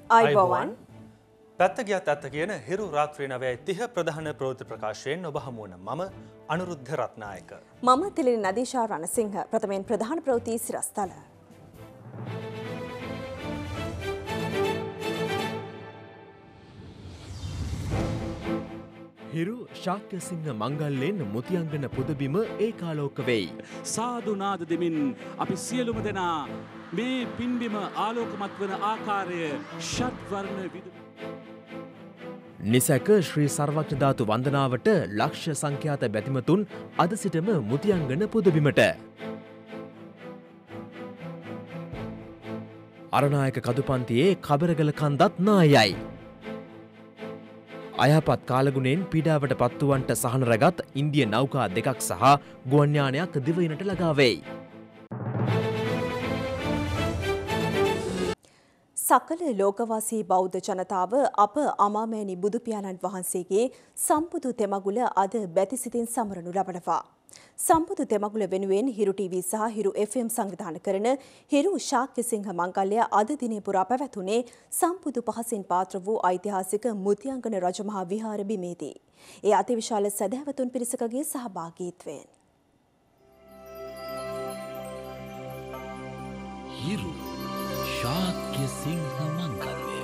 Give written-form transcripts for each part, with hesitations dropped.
අයිබෝවන් පැත්ත ගියත් ඇත්ත කියන හිරු රාත්‍රී 9:30 ප්‍රධාන ප්‍රවෘත්ති ප්‍රකාශයෙන් ඔබ හමු වන මම අනුරුද්ධ රත්නායක. මම තිලිනි නදීෂා රණසිංහ. ප්‍රථමයෙන් ප්‍රධාන ප්‍රවෘත්ති සිරස්තල. හිරු ශාක්‍යසිංහ මංගල්‍යයෙන් මුතියංගන පුදබිම ඒකාලෝක වෙයි. සාදු නාද දෙමින් අපි සියලුම දෙනා මේ පින්බිම ආලෝකමත් වන ආකාරය ෂඩ්වර්ණ විදු නිසැක ශ්‍රී සර්වඥ ධාතු වන්දනාවට ලක්ෂ සංඛ්‍යාත බැතිමතුන් අද සිටම මුතියංගන පුදබිමට. අරනායක කදුපන්තියේ කබරගල කන්දත් නායයි. අයහපත් කාලගුණයෙන් පීඩාවට පත්වුවන්ට සහන රැගත් ඉන්දිය නෞකා දෙකක් සහ ගුවන් යානයක් දිවයිනට ළඟා වෙයි. සකල ලෝකවාසී බෞද්ධ ජනතාව අප අමාමෑණි බුදු පියාණන් වහන්සේගේ සම්බුදු තෙමගුල අද බැතිසිතින් සමරනු ලබනවා. සම්බුදු තෙමගුල වෙනුවෙන් හිරු ටීවී සහ හිරු FM සංවිධානය කරන හිරු ශාක්‍යසිංහ මංගල්‍ය අද දිනේ පුරා පැවැතුනේ සම්බුදු පහසින් පාත්‍ර වූ ඓතිහාසික මුතියංගන රජමහා විහාර බිමේදී. ඒ අතිවිශාල සැදැහැවතුන් පිරිසකගේ සහභාගීත්වයෙන්. හිරු ශාක්‍යසිංහ මංගල්‍ය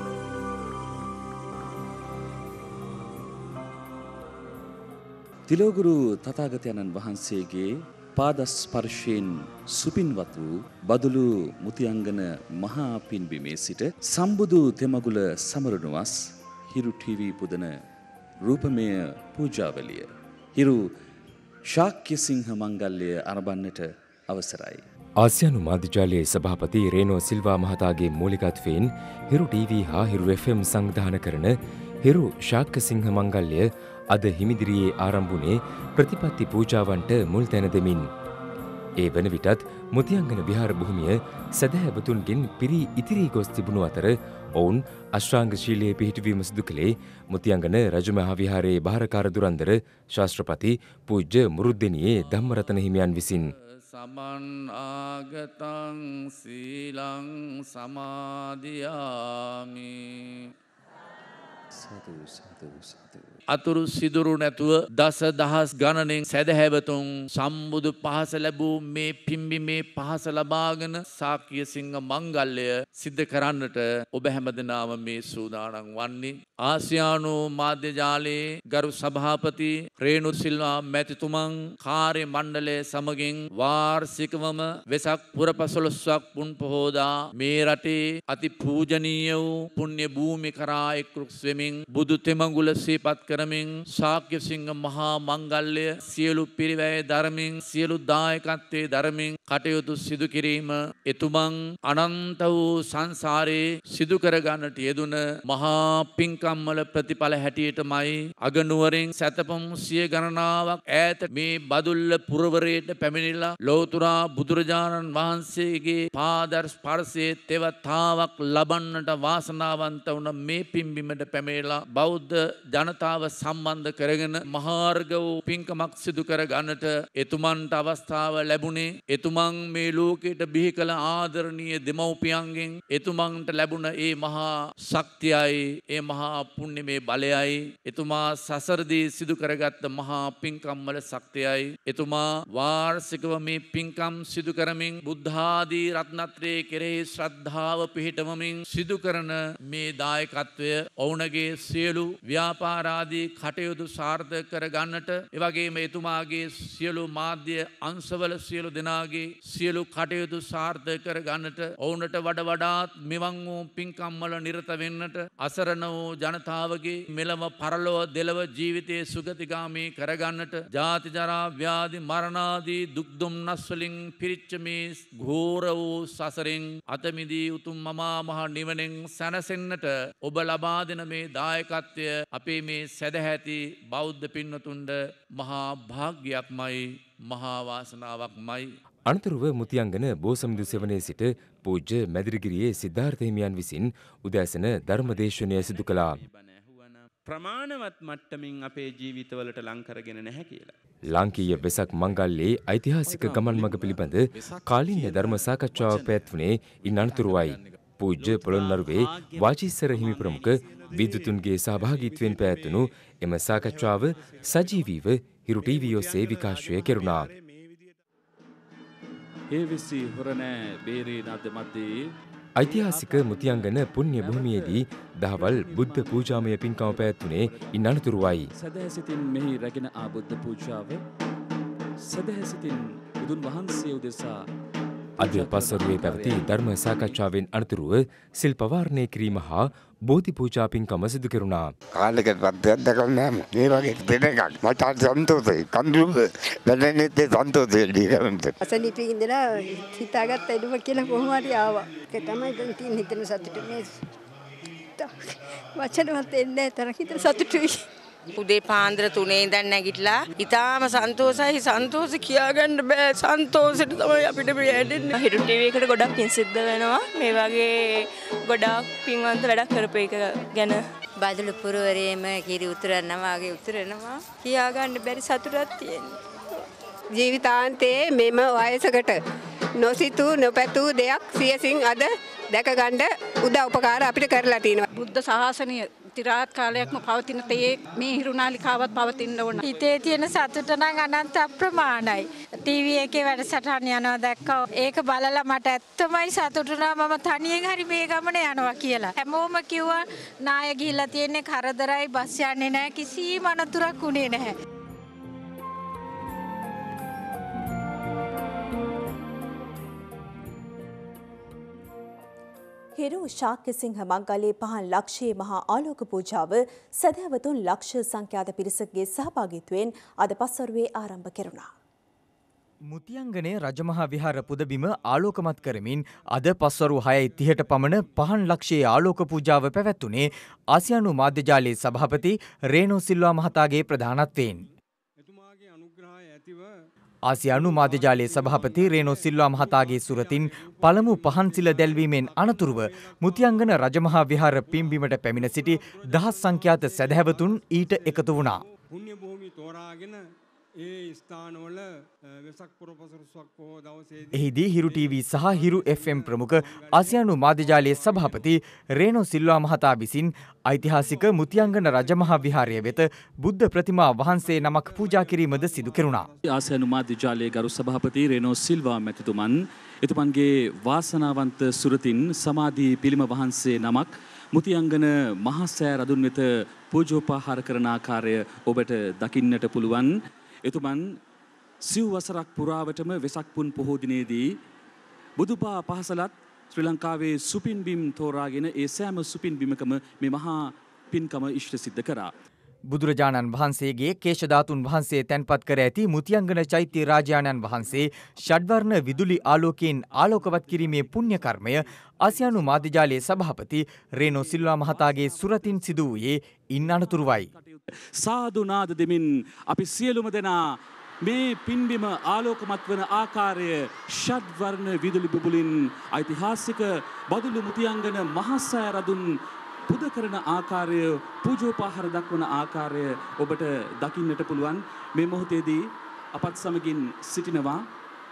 තිලෝගුරු තථාගතයන්න් වහන්සේගේ පාදස්පර්ශයෙන් සුපින්වත් වූ බදුලු මුතියංගන මහා පින්බිමේ සිට සම්බුදු තෙමගුල සමරනුවස් හිරු ටීවී පුදන රූපමය පූජාවලිය හිරු ශාක්‍යසිංහ මංගල්‍ය අරඹන්නට අවසරයි. ආසියානු මාධ්‍යජාලයේ සභාපති රේනෝ සිල්වා මහතාගේ මූලිකත්වයෙන් හිරු ටීවී හා හිරු FM සංවිධානය කරන හිරු ශාක්‍යසිංහ මංගල්‍ය අද හිමිදිරියේ ආරම්භුනේ ප්‍රතිපත්ති පූජාවන්ට මුල් තැන දෙමින්. ඒ වන විටත් මුතියංගන විහාර භූමිය සැදැහැවතුන්ගෙන් පිරී ඉතිරී ගොස් තිබුණු අතර ඔවුන් අෂ්ටාංගශීලයේ පිහිටවීම සිදු කළේ මුතියංගන රජමහා විහාරයේ භාරකාර දුරන්දර ශාස්ත්‍රපති පූජ්‍ය මුරුද්දෙනියේ ධම්මරතන හිමියන් විසින්. සමන් ආගතං සීලං සමාදියාමි. අතුරු සිදුරු නැතුව දස දහස් ගණනෙන් සැදැහැවතුන් සම්බුදු පහස ලැබූ මේ පිම්බිමේ පහස ලබාගෙන ශාක්‍යසිංහ මංගල්‍ය සිද්ධ කරන්නට ඔබ හැමදෙනාම මේ සූදානම් වන්නේ. ආසියානු මාධ්‍ය ජාලයේ ගරු සභාපති රේනු සිල්වා මැතිතුමන් කාර්ය මණ්ඩලය සමගින් වාර්ෂිකවම වෙසක් පුරපසළොස්වක් පුන් පොහෝදා මේ රටේ අති පූජනීය වූ පුණ්‍ය භූමි කරා එක්රුක් වෙමින් බුදු තෙමඟුල සිහිපත් කරමින් ශාක්‍යසිංහ මහා මංගල්‍ය සියලු පිරිවැය දරමින් සියලු දායකත්වයේ දරමින් කටයුතු සිදු කිරීම එතුමන් අනන්ත වූ සංසාරේ සිදු කර ගන්නට යෙදුන මහා පින්කම් වල ප්‍රතිඵල හැටියටමයි අගනුවරින් සැතපම් සිය ගණනාවක් ඈත මේ බදුල්ල පුරවරයට පැමිණිලා ලෞතුරා බුදුරජාණන් වහන්සේගේ පාද ස්පර්ශයේ තෙවතාවක් ලබන්නට වාසනාවන්ත වුණ මේ පින්බිමට පැමිණිලා බෞද්ධ ජනතාව සම්බන්ධ කරගෙන මහාර්ග වූ පින්කමක් සිදු කර ගන්නට එතුමන්ට අවස්ථාව ලැබුණේ. එතුමන් මේ ලෝකයට බිහි කළ ආදරණීය දෙමව්පියන්ගෙන් එතුමන්ට ලැබුණ ඒ මහා ශක්තියයි ඒ මහා පුණ්‍යමය බලයයි එතුමා සසරදී සිදු කරගත්ත මහා පින්කම් වල ශක්තියයි එතුමා වාර්ෂිකව මේ පින්කම් සිදු කරමින් බුද්ධ ආදී රත්නත්‍රයේ කෙරෙහි ශ්‍රද්ධාව පිහිටවමින් සිදු කරන මේ දායකත්වය ඔවුන්ගේ සියලු ව්‍යාපාරාදී කටයුතු සාර්ථක කර ගන්නට එවැගේම එතුමාගේ සියලු මාධ්‍ය අංශවල සියලු දෙනාගේ සියලු කටයුතු සාර්ථක කර ගන්නට ඔවුන්ට වඩාත් මෙවන් වූ පින්කම් වල නිරත වෙන්නට අසරණ වූ ජනතාවගේ මෙලව පරලොව දෙලව ජීවිතයේ සුගතිගාමී කර ගන්නට ජාති ජරා ව්‍යාධි මරණ ආදී දුක් දුම්නස් වලින් පිරිච්ච මේ ඝෝර වූ සසරෙන් අත මිදී උතුම් මහා මහ නිවනෙන් සැනසෙන්නට ඔබ ලබා දෙන මේ දායකත්වය අපේ මේ සැදැහැති බෞද්ධ පින්වතුන්ට මහා භාග්‍යයක්මයි මහා වාසනාවක්මයි. අනතුරුව මුතියංගන බෝසමිඳු සෙවණේ සිට පූජ්‍ය මැදිරිගිරියේ සිද්ධාර්ථ හිමියන් විසින් උදෑසන ධර්මදේශනය සිදු කළා. ප්‍රමාණවත් මට්ටමින් අපේ ජීවිතවලට ලං කරගෙන නැහැ කියලා. ලාංකීය වෙසක් මංගල්‍යයේ ඓතිහාසික ගමන් මඟ පිළිබඳ කාලීන ධර්ම සාකච්ඡාවක් පැවැත්වුණේ ඉන් අනතුරුවයි. පූජ්‍ය පොළොන්නරුවේ වාචීස්සර හිමි ප්‍රමුඛ විද්වතුන්ගේ සහභාගීත්වයෙන් පැවැත්වුණු එම සාකච්ඡාව සජීවීව හිරු ටීවී ඔස්සේ විකාශය කෙරුණා. ඒවිසි හොරණෑ බේරේ නද මැදේ ඓතිහාසික මුතියංගන පුණ්‍ය භූමියේදී දහවල් බුද්ධ පූජාමය පින්කම පැවැත්වුණේ ඉන් අනතුරුවයි. සදහැසිතින් මෙහි රැගෙන ආ බුද්ධ පූජාව සදහැසිතින් බුදුන් වහන්සේ උදෙසා අද පස්වරුවේ පැවති ධර්ම සාකච්ඡාවෙන් අනතුරුව සිල් පවාරණය කිරීම හා බෝධි පූජා පින්කම සිදු කෙරුණා. කාලෙකට පත්යක් දැකලා නැහැ. මේ වගේ දෙන එකක් මට සන්තෝෂයි. කඳුළු දැනෙන්නේ සන්තෝෂයි දීගමන්ට. අසනීපේ ඉඳලා හිතාගත්ත එළුව කියලා කොහොම හරි ආවා. ඒක තමයි දැන් තියෙන හිතන සතුට මේ. වචනවත් එන්නේ නැහැ තරම් හිතන සතුටුයි. උදේ පාන්දර 3 ඉඳන් නැගිටලා ඊටාම සන්තෝෂයි. සන්තෝෂ කියාගන්න බෑ. සන්තෝෂෙට තමයි අපිට ප්‍රියදෙන්නේ. හිරු ටීවී එකට ගොඩක් පින් සිද්ධ වෙනවා. මේ වගේ ගොඩක් පින්වන්ත වැඩක් කරපු එක ගැන බදලු පුරවරේම කිරි උතුරනවා වගේ උතුරනවා. කියාගන්න බැරි සතුටක් තියෙනවා. ජීවිතාන්තයේ මෙම වයසකට නොසිතූ නොපැතූ දෙයක් සියසින් අද දැකගන්න උදව් උපකාර අපිට කරලා තියෙනවා. බුද්ධ ශාසනය තිරාත් කාලයක්ම පවතින තේ මේ හිරුනාලිකාවත් පවතින්න ඕන. හිතේ තියෙන සතුට නම් අනන්ත අප්‍රමාණයි. ටීවී එකේ වැඩසටහන යනවා දැක්කා. ඒක බලලා මට ඇත්තමයි සතුටු වුණා. මම තනියෙන් හරි මේ ගමන යනවා කියලා. හැමෝම කිව්වා නාය ගිහිල්ලා තියෙන්නේ කරදරයි බස් යන්නේ නැහැ කිසිම අනතුරක් උනේ නැහැ. හිරු ශාක්‍යසිංහ මංගල්‍යයේ පහන් ලක්ෂයේ මහා ආලෝක පූජාව සදහැවතුන් ලක්ෂ සංඛ්‍යාත පිරිසකගේ සහභාගීත්වයෙන් අද පස්වරුවේ ආරම්භ කෙරුණා. මුතියංගනයේ රජමහා විහාර පුදබිම ආලෝකමත් කරමින් අද පස්වරු 6:30ට පමණ පහන් ලක්ෂයේ ආලෝක පූජාව පැවැත්වුණේ ආසියානු මාධ්‍ය ජාලයේ සභාපති රේනෝ සිල්වා මහතාගේ ප්‍රධානත්වයෙන්. ආසියානු මාධ්‍ය ජාලයේ සභාපති රේනෝ සිල්වා මහතාගේ සුරතින් පළමු පහන් සිල දැල්වීමෙන් අනතුරුව මුතියංගන රජමහා විහාර පිම්බිමට පැමිණ සිටි දහස් සංඛ්‍යාත සැදැහැවතුන් ඊට එකතු වුණා. පුණ්‍ය භූමි තෝරාගෙන ඒ ස්ථානවල වෙසක් පුරපසළොස්වක පොහොව දවසේදී එහිදී හිරු ටීවී සහ හිරු FM ප්‍රමුඛ ආසියානු මාධ්‍ය ජාලයේ සභාපති රේනෝ සිල්වා මහතා විසින් ඓතිහාසික මුතියංගන රජමහා විහාරය වෙත බුද්ධ ප්‍රතිමා වහන්සේ නමක් පූජා කිරීමද සිදු කෙරුණා. ආසියානු මාධ්‍ය ජාලයේ ගරු සභාපති රේනෝ සිල්වා මැතිතුමන් එතුමන්ගේ වාසනාවන්ත සුරතින් සමාධි පිළිම වහන්සේ නමක් මුතියංගන මහා සෑ රදුන් වෙත පූජෝපහාර කරන ආකාරය ඔබට දකින්නට පුළුවන්. එතුමන් සිව් වසරක් පුරාවටම වෙසක් පුන් පොහෝ දිනේදී බුදුපා පහසලත් ශ්‍රී ලංකාවේ සුපින්බිම් තෝරාගෙන ඒ සෑම සුපින්බිමකම මේ මහා පින්කම ඉෂ්ට සිද්ධ කරා. බුදුරජාණන් වහන්සේගේ කේශධාතුන් වහන්සේ තැන්පත් කර ඇති මුතියංගන චෛත්‍ය රාජාණන් වහන්සේ ෂඩ්වර්ණ විදුලි ආලෝකයෙන් ආලෝකවත් කිරීමේ පුණ්‍ය කර්මය ආසියානු මාධ්‍ය ජාලයේ සභාපති රේනෝ සිල්වා මහතාගේ සුරතින් සිදු වූයේ ඉන් අනතුරුවයි. සාදු නාද දෙමින් අපි සියලුම දෙනා මේ පින්බිම ආලෝකමත් වන ආකාරය ෂඩ්වර්ණ විදුලි බුබුලින් ඓතිහාසික බදුළු මුතියංගන මහා සෑ රදුන් පුද කරන ආකාරය පූජෝපහාර දක්වන ආකාරය ඔබට දකින්නට පුළුවන්. මේ මොහොතේදී අපත් සමගින් සිටිනවා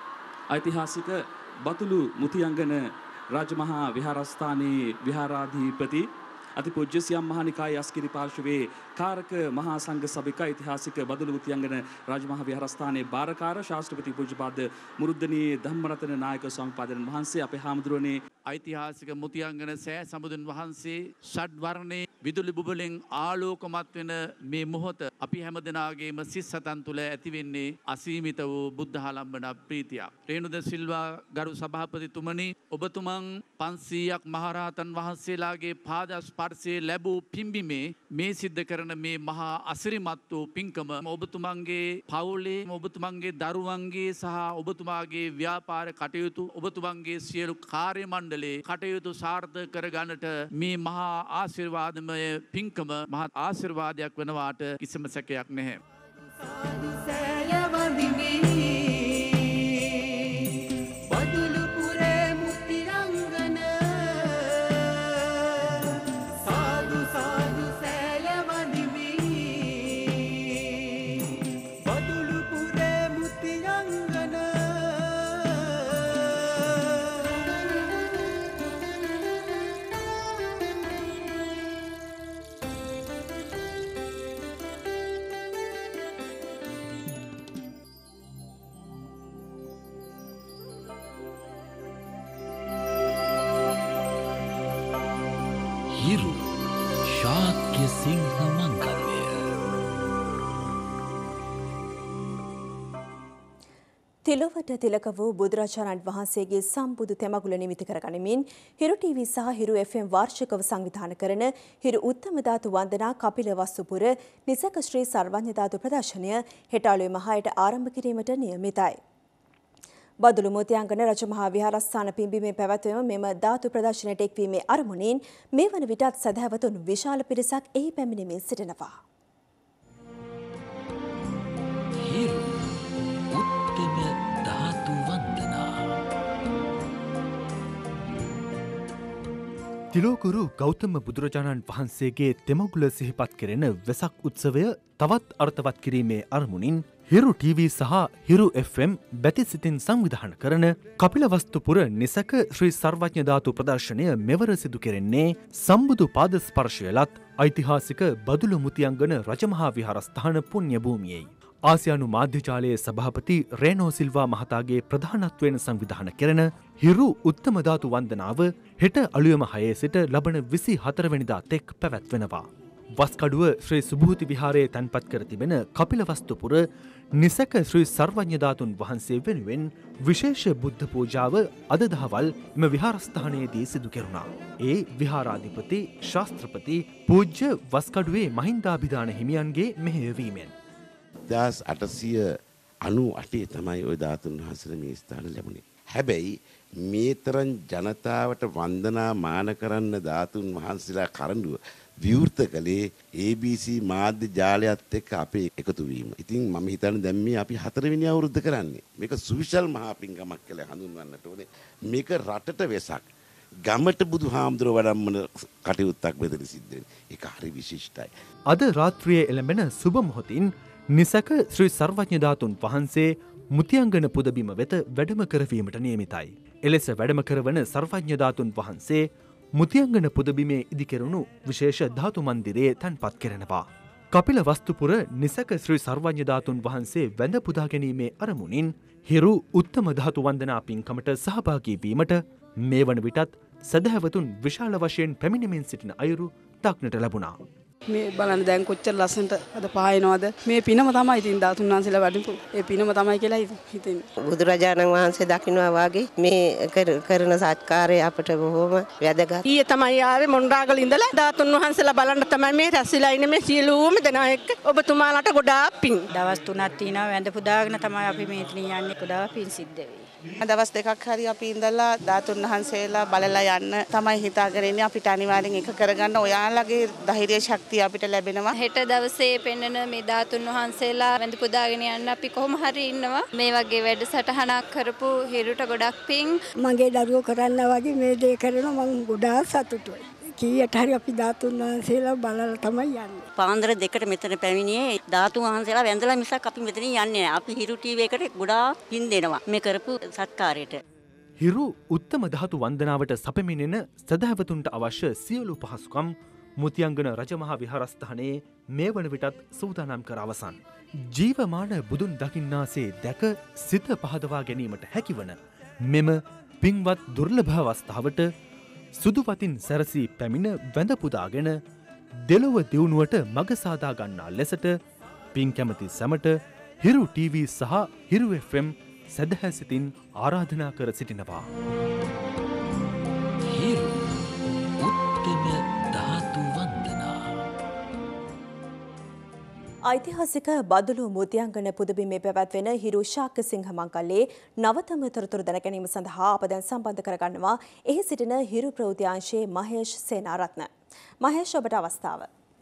ඓතිහාසික බතුළු මුතියංගන රාජමහා විහාරස්ථානයේ විහාරාධිපති අතිපූජ්‍ය සියම් මහානිකායේ අස්කිරි පාර්ශවයේ කාරක මහා සංඝ සභික ඓතිහාසික බදුළු මුතියංගන රාජමහා විහාරස්ථානයේ බාරකාර ශාස්ත්‍රපති පූජ්‍යපාද මුරුද්දනී ධම්මරතන නායක ස්වාමීන් වහන්සේ අපේ හාමුදුරුවනේ ඓතිහාසික මුතියංගන සෑ සමුදුන් වහන්සේ ෂඩ්වර්ණේ විදුලි බුබුලෙන් ආලෝකමත් වෙන මේ මොහොත අපි හැමදෙනාගේම සිත් සතන් තුළ ඇතිවෙන්නේ අසීමිත වූ බුද්ධාලම්බන ප්‍රීතියක්. රේණුද සිල්වා ගරු සභාපතිතුමනි, ඔබතුමන් 500ක් මහරහතන් වහන්සේලාගේ පාද ස්පර්ශයේ ලැබූ පිම්බිමේ මේ සිද්ධ කරන මේ මහා අසිරිමත් වූ පින්කම ඔබතුමන්ගේ පවුලේ ඔබතුමන්ගේ දරුවන්ගේ සහ ඔබතුමාගේ ව්‍යාපාර කටයුතු ඔබතුමන්ගේ සියලු කාර්ය මණ්ඩලයේ කටයුතු සාර්ථක කරගන්නට මේ මහා ආශිර්වාදමය පින්කම මහත් ආශිර්වාදයක් වෙනවාට කිසිම සැකයක් නැහැ. තිලොවට තිලක වූ බුදුරජාණන් වහන්සේගේ සම්බුදු තෙමගුල නිමිති කරගනිමින් හිරු TV සහ හිරු FM වාර්ෂිකව සංවිධාන කරන හිරු උත්තම ධාතු වන්දනා කපිල වස්තුපුර නිසක ශ්‍රී සර්වඥ ධාතු ප්‍රදර්ශනය හෙට අලුයම 6ට ආරම්භ කිරීමට නියමිතයි. බදුළු මුතියංගන රජමහා විහාරස්ථාන පිම්බීමේ පැවැත්වීම මෙම ධාතු ප්‍රදර්ශනයට එක්වීමේ අරමුණින් මේ වන විටත් සදහැවතුන් විශාල පිරිසක් එහි පැමිණෙමින් සිටිනවා. තිලෝකුරු ගෞතම බුදුරජාණන් වහන්සේගේ තෙමගුල සිහිපත් කෙරෙන වෙසක් උත්සවය තවත් අර්ථවත් කිරීමේ අරමුණින් හිරු TV සහ හිරු FM බැතිසිතින් සංවිධාන කරන කපිලවස්තුපුර නිසක ශ්‍රී සර්වඥ ධාතු ප්‍රදර්ශනය මෙවර සිදු කෙරෙන්නේ සම්බුදු පාද ස්පර්ශයලත් ඓතිහාසික බදුළු මුතියංගන රජමහා විහාරස්ථාන පුණ්‍ය භූමියයි. ආසියානු මාධ්‍යජාලයේ සභාපති රේනෝ සිල්වා මහතාගේ ප්‍රධානත්වයෙන් සංවිධාන කෙරෙන හිරු උත්තම ධාතු වන්දනාව හෙට අලුයම 6 සිට ලබන 24 වෙනිදා තෙක් පැවැත්වෙනවා. වස්කඩුව ශ්‍රී සුභූති විහාරයේ තැන්පත් කර තිබෙන කපිලවස්තුපුර නිසක ශ්‍රී සර්වඥ ධාතුන් වහන්සේ වෙනුවෙන් විශේෂ බුද්ධ පූජාව අද දහවල් මෙම විහාරස්ථානයේදී සිදු කෙරුණා. ඒ විහාරාධිපති ශාස්ත්‍රපති පූජ්‍ය වස්කඩුවේ මහින්දාභිදාන හිමියන්ගේ මෙහෙයවීමෙන් 1898 තමයි ওই ධාතුන් වහන්සේලා මේ ස්ථාන ලැබුණේ. හැබැයි මේ තරම් ජනතාවට වන්දනා මාන කරන්න ධාතුන් වහන්සේලා කරඬුව විවෘත කළේ ABC මාධ්‍ය ජාලයත් එක්ක අපේ එකතු වීම. ඉතින් මම හිතන්නේ දැන් මේ අපි 4 වෙනි අවුරුද්ද කරන්නේ. මේක සුවිශාල මහා පිංකමක් කියලා හඳුන්වන්නට ඕනේ. මේක රටට වෙසක්. ගමට බුදුහාමුදුර වඩම්මන කටයුත්තක් මෙතන සිද්ධ වෙන්නේ. ඒක හරි විශිෂ්ටයි. අද රාත්‍රියේ එළඹෙන සුබ මොහොතින් නිසක ශ්‍රී සර්වඥ ධාතුන් වහන්සේ මුතියංගන පුදබිම වෙත වැඩම කරවීමට නියමිතයි. එලෙස වැඩම කරවන සර්වඥ ධාතුන් වහන්සේ මුතියංගන පුදබිමේ ඉදිකෙරුණු විශේෂ ධාතු මන්දිරයේ තැන්පත් කෙරෙනවා. කපිල වස්තුපුර නිසක ශ්‍රී සර්වඥ ධාතුන් වහන්සේ වැඳ පුදා ගැනීමේ අරමුණින් හිරු උත්තම ධාතු වන්දනා පින්කමට සහභාගී වීමට මේ වන විටත් සදහැවතුන් විශාල වශයෙන් පැමිණෙමින් සිටින අයුරු දක්නට ලැබුණා. මේ බලන්න දැන් කොච්චර ලස්සනට අද පහයනවද මේ පිනම තමයි ඉතින් ධාතුන් වහන්සේලා වැඩිපු ඒ පිනම තමයි කියලා හිතෙන්නේ. බුදුරජාණන් වහන්සේ දකින්නවා වාගේ මේ කරන සත්කාරය අපට බොහොම වැදගත්. ඊයේ තමයි ආවේ මොණරාගල ඉඳලා ධාතුන් වහන්සේලා බලන්න තමයි මේ රැස්විලා ඉන්නේ මේ සියලුම දෙනා එක්ක ඔබතුමාලාට ගොඩාක් පිං. දවස් 3ක් තියෙනවා වැඳ පුදාගෙන තමයි අපි මේ ඉතින් යන්නේ ගොඩාක් පිං සිද්ධ වෙයි. දවස් 2ක් හරි අපි ඉඳලා ධාතුන් වහන්සේලා බලලා යන්න තමයි හිතාගෙන ඉන්නේ. අපිට අනිවාර්යෙන් එක කරගන්න ඔයාලගේ ධෛර්ය ශක්තිය අපිට ලැබෙනවා. හෙට දවසේ පෙන්වන මේ ධාතුන් වහන්සේලා වැඳ පුදාගෙන යන්න අපි කොහොම හරි ඉන්නවා. මේ වගේ වැඩසටහනක් කරපු හිරුට ගොඩක් පිං. මගේ දරුවෝ කරන්න වගේ මේ දේ කරනවා මම ගොඩාක් සතුටුයි. කීයට හරි අපි ධාතුන් වහන්සේලා බලලා තමයි යන්නේ. පාන්දර 2ට මෙතන පැමිණියේ ධාතුන් වහන්සේලා වැඳලා මිසක් අපි මෙතන යන්නේ නැහැ. අපි හිරු TV එකට ගොඩාක් පින් දෙනවා මේ කරපු සත්කාරයට. හිරු උත්තම ධාතු වන්දනාවට සැපෙමිනෙන සදහැවතුන්ට අවශ්‍ය සියලු පහසුකම් මුතියංගන රජමහා විහාරස්ථානයේ මේ වන විටත් සූදානම් කර අවසන්. ජීවමාන බුදුන් දකින්නාසේ දැක සිත පහදවා ගැනීමට හැකිවන මෙම පින්වත් දුර්ලභ අවස්ථාවට සුදුපතින් සැරසී පැමිණ වැඳ පුදාගෙන දෙලොව දියුණුවට මඟ සාදා ගන්නා ලෙසට පින් කැමති සැමට හිරු TV සහ හිරු FM සදහැ සිතින් ආරාධනා කර සිටිනවා. හිරු උත්තම ධාතු වන්දනා. ඓතිහාසික බදුළු මුතියංගන පුදබිමේ පැවැත්වෙන හිරු ශාක්‍ය සිංහ මංගල්‍යයේ නවතම තොරතුරු දැන ගැනීම සඳහා අප දැන් සම්බන්ධ කරගන්නවා එහි සිටින හිරු ප්‍රවෘත්ති අංශයේ මහේෂ් සේනාරත්න. මහේෂ් ඔබට අවස්ථාව.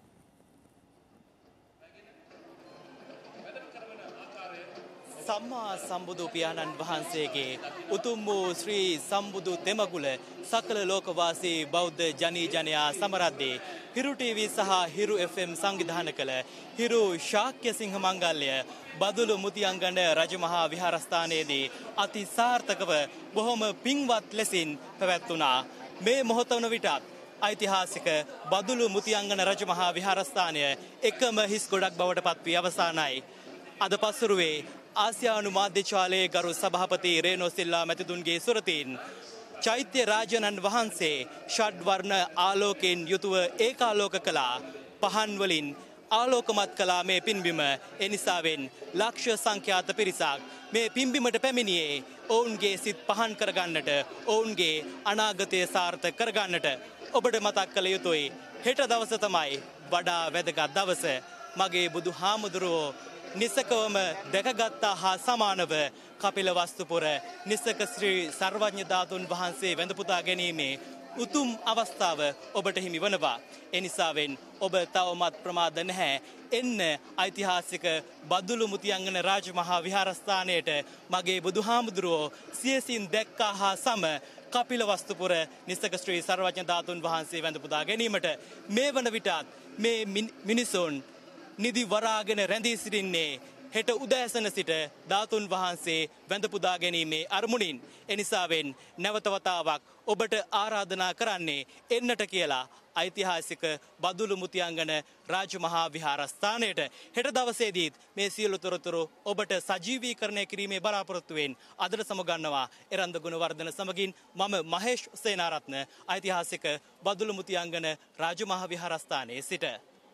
සම්මා සම්බුදු පියාණන් වහන්සේගේ උතුම් වූ ශ්‍රී සම්බුදු තෙමගුල සකල ලෝකවාසී බෞද්ධ ජනී ජනයා සමරද්දී හිරු TV සහ හිරු FM සංවිධාන කළ හිරු ශාක්‍ය සිංහ මංගල්‍ය බදුළු මුතියංගන රජමහා විහාරස්ථානයේදී අති සාර්ථකව බොහොම පින්වත් ලෙසින් පැවැත්වුණා. මේ මොහොත වන විටත් ඓතිහාසික බදුළු මුතියංගන රජමහා විහාරස්ථානය එකම හිස් ගොඩක් බවට පත් වී අවසానයි. අද පසුරුවේ ආසියානු මාධ්‍යජාලයේ ගරු සභාපති රේනෝ සිල්වා මැතිතුන්ගේ සුරතින් චෛත්‍ය රාජනන් වහන්සේ ෂඩ්වර්ණ ආලෝකයෙන් යුතුව ඒකාලෝක කළා. පහන් වලින් ආලෝකමත් කළා මේ පින්බිම. එනිසාවෙන් ලක්ෂ සංඛ්‍යාත පිරිසක් මේ පින්බිමට පැමිණියේ ඔවුන්ගේ සිත් පහන් කරගන්නට, ඔවුන්ගේ අනාගතය සාර්ථක කරගන්නට. ඔබට මතක් කළ යුතුයි හෙට දවස තමයි වඩා වැදගත් දවස. මගේ බුදු හාමුදුරුවෝ නිසකවම දැකගත්තා හා සමානව කපිලවස්තුපුර නිසක ශ්‍රී සර්වඥ ධාතුන් වහන්සේ වැඳ පුදා ගැනීමේ උතුම් අවස්ථාව ඔබට හිමි වනවා. එනිසාවෙන් ඔබ තවමත් ප්‍රමාද නැහැ. එන්න ඓතිහාසික බදුලු මුතියංගන රාජමහා විහාරස්ථානයට මගේ බුදුහාමුදුරුවෝ සියසින් දැක්කා හා සම කපිලවස්තුපුර නිසක ශ්‍රී සර්වඥ ධාතුන් වහන්සේ වැඳ පුදා ගැනීමට මේ වන විටත් මේ මිනිසුන් නිදි වරාගෙන රැඳී සිටින්නේ හෙට උදෑසන සිට ධාතුන් වහන්සේ වැඳ පුදා ගැනීමේ අරමුණින්. එනිසාවෙන් නැවත වතාවක් ඔබට ආරාධනා කරන්නේ එන්නට කියලා ඓතිහාසික බදුලු මුතියංගන රාජමහා විහාරස්ථානයට. හෙට දවසේදීත් මේ සියලු තොරතුරු ඔබට සජීවීකරණය කිරීමේ බලාපොරොත්තුවෙන් අදට සමුගන්නවා එරන්ද ගුණවර්ධන සමගින් මම මහේෂ් සේනාරත්න ඓතිහාසික බදුලු මුතියංගන රාජමහා විහාරස්ථානයේ සිට.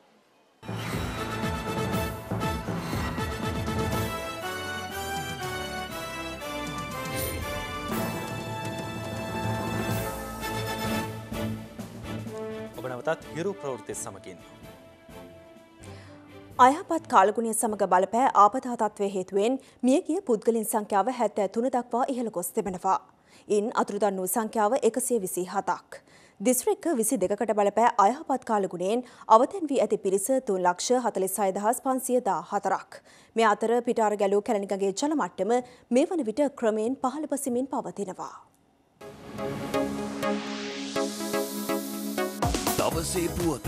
නැවතත් හිරු ප්‍රවෘත්ති සමගින් අයහපත් කාලගුණය සමග බලපෑ ආපදා තත්ත්වය හේතුවෙන් මියගිය පුද්ගලින් සංඛ්‍යාව 73 දක්වා ඉහළ ගොස් තිබෙනවා. ඉන් අතුරුදන් වූ සංඛ්‍යාව 127ක්. දිස්ත්‍රික්ක 22කට බලපෑ අයහපත් කාලගුණයෙන් අවතැන් වී ඇති පිරිස 3,46,514ක්. මේ අතර පිටාර ගැලූ කැලණිගඟේ ජල මට්ටම මේ වන විට ක්‍රමයෙන් පහළ බසිමින් පවතිනවා. දවසේ පුවත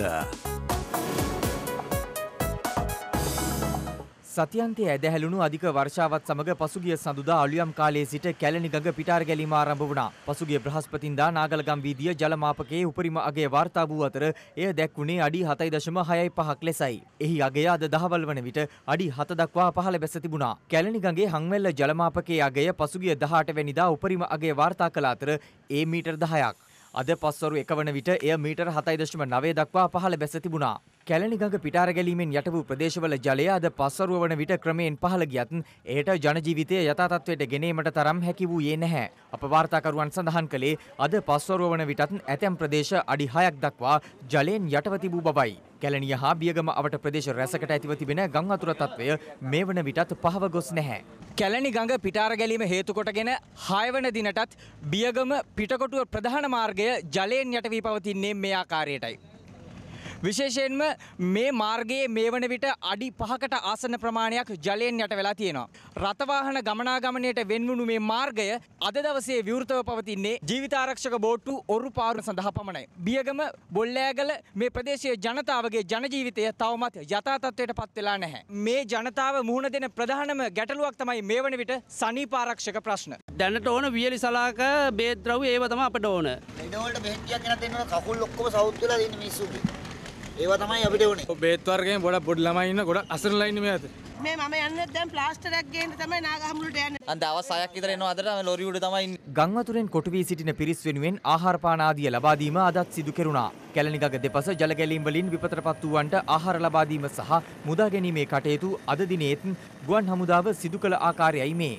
සතියන්තයේ ඇදහැළුණු අධික වර්ෂාවත් සමග පසුගිය සඳුදා අලුයම් කාලයේ සිට කැලණිගඟ පිටාර ගැලීම ආරම්භ වුණා. පසුගිය බ්‍රහස්පතින්දා නාගලගම් වීදිය ජල මාපකයේ උපරිම අගය වාර්තා වූ අතර එය දැක්වුණේ අඩි 7.65ක් ලෙසයි. එහි අගය අද දහවල් වන විට අඩි 7 දක්වා පහළ බැස තිබුණා. කැලණිගඟේ හංවැල්ල ජල මාපකයේ අගය පසුගිය 18 වෙනිදා උපරිම අගය වාර්තා කළ අතර ඒ මීටර් 10ක්. අද පස්වරු 1 වන විට එය මීටර් 7.9 දක්වා පහළ බැස තිබුණා. කැලණිගඟ පිටාර ගැලීමෙන් යට වූ ප්‍රදේශවල ජලය අද පස්වරුව වන විට ක්‍රමයෙන් පහළ ගියත් එයට ජන ජීවිතය යථා තත්ත්වයට ගෙනීමට තරම් හැකි වූයේ නැහැ. අප වාර්තාකරුවන් සඳහන් කළේ අද පස්වරුව වන විටත් ඇතැම් ප්‍රදේශ අඩි 6ක් දක්වා ජලයෙන් යටව තිබූ බවයි. කැලණිය හා බියගම අවට ප්‍රදේශ රැසකට ඇතිව තිබෙන ගම් වතුර තත්ත්වය මේ වන විටත් පහව ගොස් නැහැ. කැලණි ගඟ පිටාර ගැලීම හේතු කොටගෙන 6 වන දිනටත් බියගම පිටකොටුව ප්‍රධාන මාර්ගය ජලයෙන් යට වී පවතින්නේ මේ ආකාරයටයි. විශේෂයෙන්ම මේ මාර්ගයේ මේ වන විට අඩි 5කට ආසන්න ප්‍රමාණයක් ජලයෙන් යට වෙලා තියෙනවා. රථවාහන ගමනාගමනයට වෙන්වුණු මේ මාර්ගය අද දවසේ විවෘතව පවතින්නේ ජීවිතාරක්ෂක බෝට්ටු ඔරු පාරු සඳහා පමණයි. බියගම බොල්ලෑගල මේ ප්‍රදේශයේ ජනතාවගේ ජන ජීවිතය තවමත් යථා තත්ත්වයට පත් වෙලා නැහැ. මේ ජනතාව මුහුණ දෙන ප්‍රධානම ගැටලුවක් තමයි මේ වන විට සනීප ආරක්ෂක ප්‍රශ්න. දැනට ඕන වියලි සලාක බේත් ද්‍රව්‍ය ඒව තමයි අපිට ඕන. ලෙඩ වලට බෙහෙත් ටිකක් ගෙනත් දෙන්න කකුල් ඔක්කොම සවුත් වෙලා ඉන්නේ මිනිස්සුගේ. ඒවා තමයි අපිට ඕනේ. බේත් වර්ගයෙන් ගොඩක් පොඩි ළමයි ඉන්න ගොඩක් අසරණලා ඉන්නේ මේ අතර. මේ මම යන්නේ දැන් ප්ලාස්ටරයක් ගේන්න තමයි නාගහමුලට යන්නේ. අද දවස් 6ක් විතර එනවා අදට මේ ලොරි උඩ තමයි ඉන්නේ. ගම් වතුරෙන් කොටු වී සිටින පිරිස් වෙනුවෙන් ආහාර පාන ආදිය ලබා දීම අදත් සිදු කෙරුණා. කැලණිගඟ දෙපස ජල ගැලීම් වලින් විපතටපත් වූවන්ට ආහාර ලබා දීම සහ මුදා ගැනීමේ කටයුතු අද දිනේත් ගුවන් හමුදාව සිදු කළ ආකාරයයි මේ.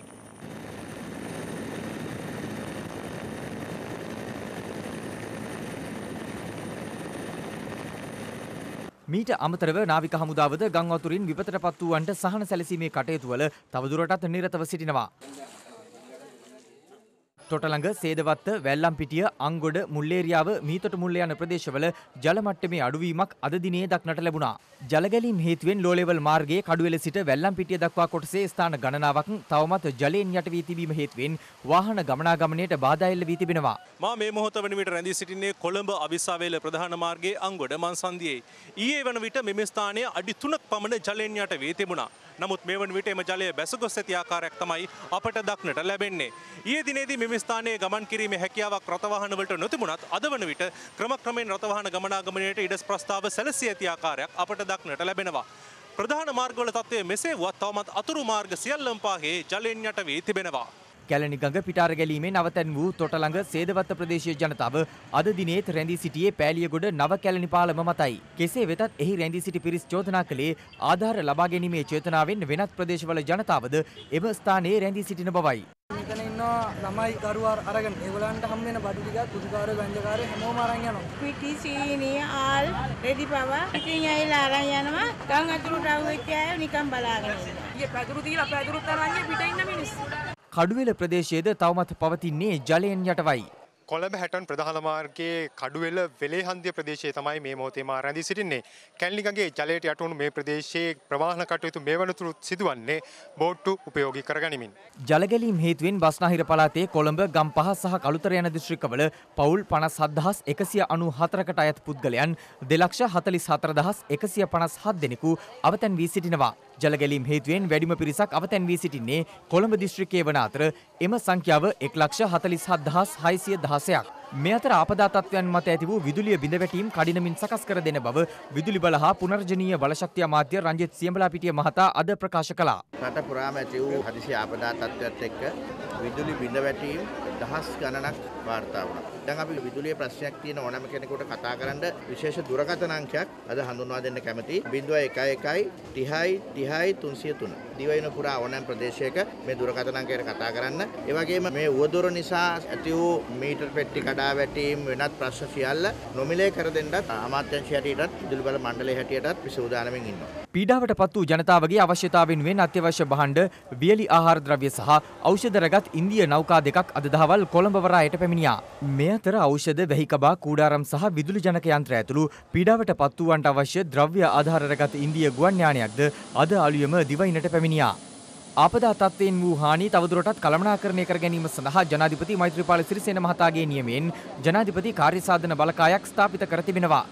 මීට අමතරව නාවික හමුදාවද ගම් වතුරින් විපතටපත් වූවන්ට සහන සැලසීමේ කටයුතු වල තවදුරටත් නිරතව සිටිනවා. තොටළඟ සේදවත්ත වැල්ලම්පිටිය අංගොඩ මුල්ලේරියාව මීතොට මුල්ල යන ප්‍රදේශවල ජල මට්ටමේ අඩුවීමක් අද දිනේ දක්නට ලැබුණා. ජල ගැලීම් හේතුවෙන් ලෝ ලෙවල් මාර්ගයේ කඩුවෙල සිට වැල්ලම්පිටිය දක්වා කොටසේ ස්ථාන ගණනාවක් තවමත් ජලයෙන් යට වී තිබීම හේතුවෙන් වාහන ගමනාගමනයට බාධා එල්ල වී තිබෙනවා. මා මේ මොහොත වන විට රැඳී සිටින්නේ කොළඹ අවිස්සාවේල ප්‍රධාන මාර්ගයේ අංගොඩ මන්සන්දියේ. ඊයේ වන විට මෙම ස්ථානයේ අඩි 3ක් පමණ ජලයෙන් යට වී තිබුණා. නමුත් මේ වන විට එම ජලය බැසගොස් ඇති ආකාරයක් තමයි අපට දක්නට ලැබෙන්නේ. ඊයේ දිනේදී මෙම ස්ථානයේ ගමන් කිරීමේ හැකියාවක් රථවාහන වලට නොතිබුණත් අද වන විට ක්‍රමක්‍රමයෙන් රථවාහන ගමනාගමනයට ඉඩ ප්‍රස්තාව සැලසී ඇති ආකාරයක් අපට දක්නට ලැබෙනවා. ප්‍රධාන මාර්ගවල තත්ත්වය මෙසේ වුවත් තවමත් අතුරු මාර්ග සියල්ලම පාහේ ජලයෙන් යට වී තිබෙනවා. කැලණි ගඟ පිටාර ගැලීමේ නවතැන් වූ තොටළඟ සේදවත්ත ප්‍රදේශීය ජනතාව අද දිනේත් රැඳී සිටියේ පෑලියගොඩ නව කැලණි පාලම මතයි. කෙසේ වෙතත් එහි රැඳී සිටි පිරිස් චෝදනා කළේ ආධාර ලබා ගැනීමේ චේතනාවෙන් වෙනත් ප්‍රදේශවල ජනතාවද එම ස්ථානයේ රැඳී සිටින බවයි. මෙතන ඉන්නවා ළමයි කරුවාර අරගෙන ඒගොල්ලන්ට හම් වෙන බඩු ටික කුඩුකාරයෝ ගංජකාරයෝ හැමෝම අරන් යනවා. පිටි සීනි ආල් රෙදි පවා ඉතින් ඇවිල්ලා අරන් යනවා. ගම් අතුරුට අවුච්ච අය නිකන් බලාගෙන ඉන්නවා. ඊයේ පැදුරු දීලා පැදුරුත් අරන් ගියේ පිට ඉන්න මිනිස්සු. කඩුවෙල ප්‍රදේශයේද තවමත් පවතින්නේ ජලයෙන් යටවයි. කොළඹ හැටන් ප්‍රධාන මාර්ගයේ කඩුවෙල වෙලේහන්දිය ප්‍රදේශයේ තමයි මේ මොහොතේ මා රැඳී සිටින්නේ. කැලණිගඟේ ජලයට යටවුණු මේ ප්‍රදේශයේ ප්‍රවාහන කටයුතු මේ වනතුරු සිදුවන්නේ බෝට්ටු උපයෝගී කරගනිමින්. ජලගැලීම් හේතුවෙන් බස්නාහිර පළාතේ කොළඹ ගම්පහ සහ කළුතර යන දිස්ත්‍රික්කවල පවුල් 57194කට අයත් පුද්ගලයන් 2,44,157 දෙනෙකු අවතැන් වී සිටිනවා. ජලගැලීම් හේතුවෙන් වැඩිම පිරිසක් අවතැන් වී සිටින්නේ කොළඹ දිස්ත්‍රික්කයේ වන අතර එම සංඛ්‍යාව 1,47,616ක්. මේ අතර ආපදා තත්ත්වයන් මත ඇති වූ විදුලිය බිඳවැටීම් කඩිනමින් සකස් කර දෙන බව විදුලි බල හා පුනර්ජනීය බලශක්තිය අමාත්‍ය රංජිත් සියඹලාපිටිය මහතා අද ප්‍රකාශ කළා. රට පුරාම ඇති වූ හදිසි ආපදා තත්ත්වයත් එක්ක විදුලි බිඳවැටීම් දහස් ගණනක් වාර්තා වුණා. දැන් අපි විදුලියේ ප්‍රශ්නයක් තියෙන ඕනෑම කෙනෙකුට කතා කරන්න විශේෂ දුරකථන අංකයක් අද හඳුන්වා දෙන්න කැමතියි. 011 30 30 303. දිවයින පුරා ඕනෑම ප්‍රදේශයක මේ දුරකථන අංකයට කතා කරන්න. ඒ වගේම මේ උවදුර නිසා ඇති වූ මීටර් පෙට්ටි කඩා වැටීම් වෙනත් ප්‍රශ්න සියල්ල නොමිලේ කර දෙන්නත් අමාත්‍යාංශය හැටියටත් විදුලි බල මණ්ඩලය හැටියටත් විසූදානමින් ඉන්නවා. පීඩාවට පත් වූ ජනතාවගේ අවශ්‍යතාව වෙනුවෙන් අත්‍යවශ්‍ය භාණ්ඩ, වියලි ආහාර ද්‍රව්‍ය සහ ඖෂධ රැගත් ඉන්දිය නෞකා දෙකක් අද දහවල් කොළඹ වරායට පැමිණියා. මේ අතර ඖෂධ, වැහිකබා, කූඩාරම් සහ විදුලි ජනක යන්ත්‍ර ඇතුළු පීඩාවට පත් වූවන්ට අවශ්‍ය ද්‍රව්‍ය ආධාර රැගත් ඉන්දිය ගුවන් යානයක්ද අද අලුයම දිවයිනට පැමිණියා. ආපදා තත්ත්වයෙන් වූ හානි තවදුරටත් කළමනාකරණය කර ගැනීම සඳහා ජනාධිපති මෛත්‍රීපාල සිරිසේන මහතාගේ නියමයෙන් ජනාධිපති කාර්යසාධන බලකායක් ස්ථාපිත කර තිබෙනවා.